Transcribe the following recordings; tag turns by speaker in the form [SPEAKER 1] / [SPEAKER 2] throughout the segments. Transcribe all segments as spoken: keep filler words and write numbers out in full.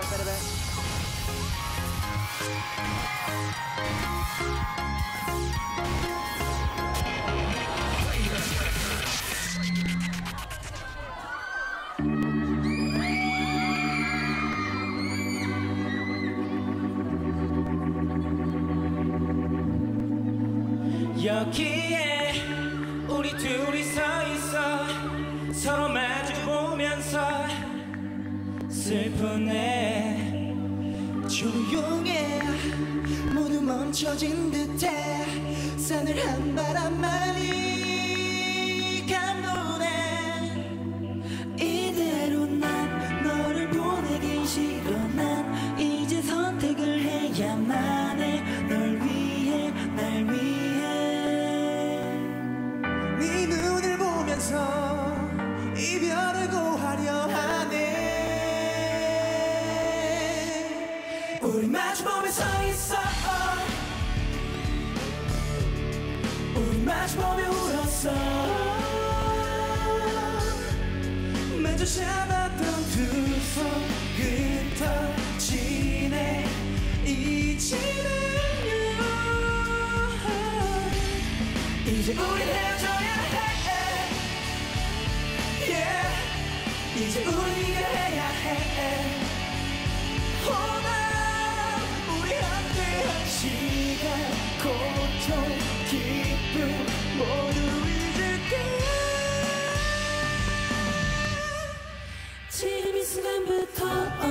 [SPEAKER 1] 여기에 우리 둘이 서 있어 서로 마주 보면서 슬프네.
[SPEAKER 2] 조용해 모두 멈춰진 듯해 싸늘한 바람만이 감도네. 이대로 난 너를 보내긴 싫어. 난 이제 선택을 해야만 해. 널 위해 날 위해. 네 눈을 보면서 이별을 고하려 하네. 우리 마주보며 서 있어. 우리 마주보며 울었어. 마주 잡았던 두 손 흩어지네. 이제는요 이제 우리 헤어져야 해. Yeah. 이제 우리가 해야 해. 오늘 우리 함께한 시간 고통 기쁨 모두 잊을게. 지금 이 순간부터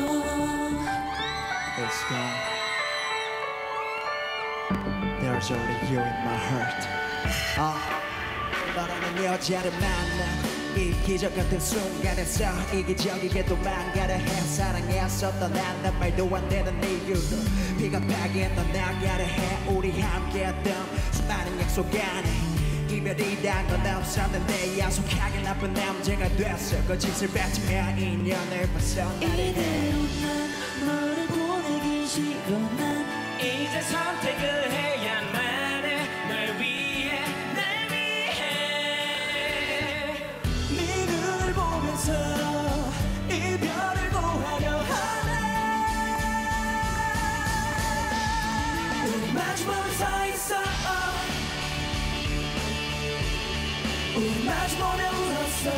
[SPEAKER 3] It's gone. There's only you in my heart. 어, 너라는 여자를 만나 이 기적 같은 순간에서 이기적이게도 망가려 해. 사랑했었던 난단 말도 안 되는 이유도 비겁하게 떠나가려 해. 우리 함께했던 수많은 약속 안에 이별이란 건 없었는데 야속하게 나쁜 남자가 됐어. 거짓을 뱉으며 인연을 벗어나려
[SPEAKER 2] 이대로 난 너를 보내긴 싫어. 난
[SPEAKER 1] 이제 선택을 해야만 해. 널 위해 날 위해.
[SPEAKER 2] 네 눈을 보면서 이별을 고하려 하네. 우리 마주보며 서 있어. 우리 마주보며 울었어.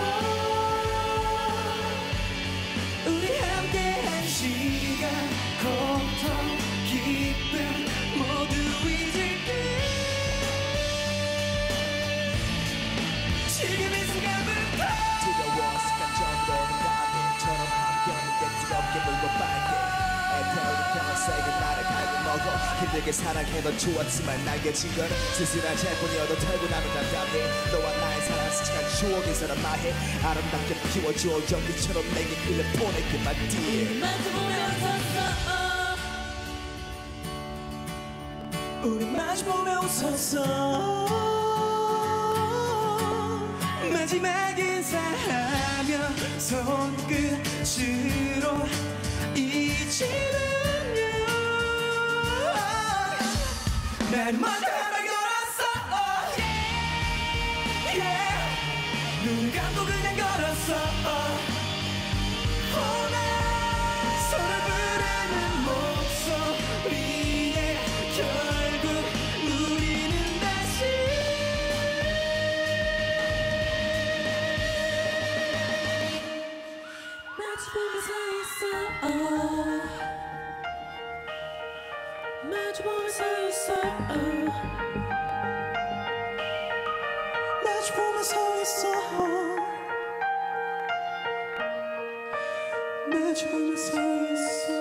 [SPEAKER 2] 우리 함께한 시간 고통 기쁨 모두 잊을게. 지금 이 순간부터
[SPEAKER 3] 두려워 습관적으로 오는 가면처럼 함께하는데 뜨겁게 물고 빨게 애태우는 평생을 나를 갈고 먹어. 힘들게 사랑해도 좋았지만 날개친 건 스스로 잘뿐이어도 털고 나면 답답해. 너와 나의 사랑 스치한 추억이 사람마해. 아름답게 피워줘 연기처럼 내게 흘려 보낼게 my dear.
[SPEAKER 2] 마주보며 웃었어. 우리 마주보며 웃었어. 마지막 인사하며 손끝으로 이제는요 날 먼저 한 바퀴 돌았어. Yeah. 눈 감고 그냥 걸었어. 오늘 서로 부르는 목소리에 결국 우리는 다시 마주보며 서 있어. 마주보며 서 있어. 마주보며 서 있어. 마주보며 서 있어.